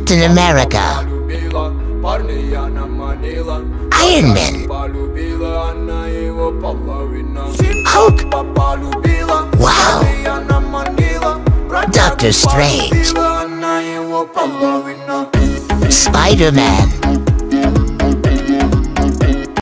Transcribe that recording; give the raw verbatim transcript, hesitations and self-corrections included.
Captain America, Ironman, Hulk, wow, Doctor Strange, Spider-Man,